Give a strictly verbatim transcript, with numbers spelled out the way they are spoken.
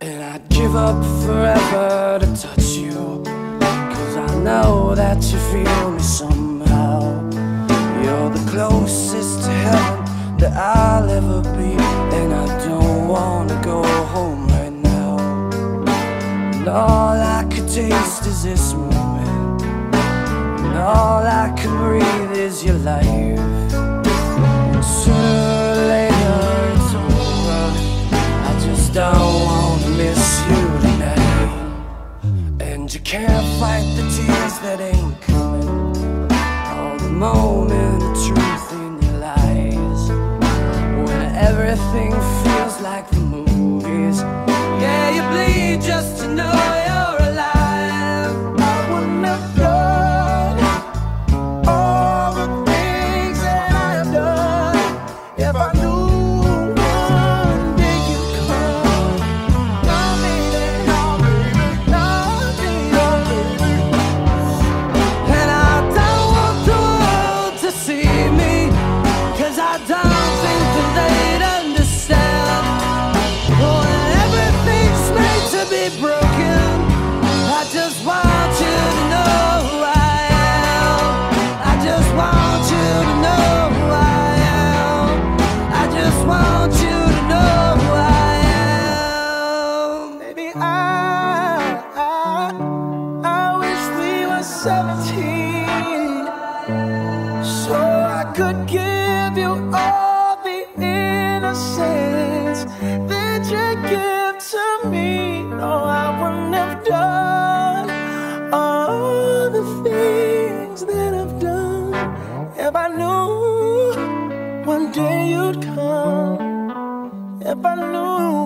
And I'd give up forever to touch you, 'cause I know that you feel me somehow. You're the closest to heaven that I'll ever be, and I don't wanna go home right now. And all I could taste is this moment, and all I can breathe is your life. And sooner or later it's over, I just don't wanna miss you tonight. And you can't fight the tears that ain't coming, or the moment of truth in your lies, when everything feels like the movies. Yeah, you bleed just to know you're alive. I wouldn't have done all the things that I have done if I knew one day you'd come. No, baby, no, baby, no, baby, no, baby. And I don't want the world to see me, 'cause I don't think that they'd understand. When everything's made to be broken, I just want you to know who I am. I just want you to know who I am. I just want you to know who I am. Baby, I, I, I wish we were seventeen, so I could give you all the innocence that you give to me. No, I wouldn't have done all the things that I've done if I knew one day you'd come. If I knew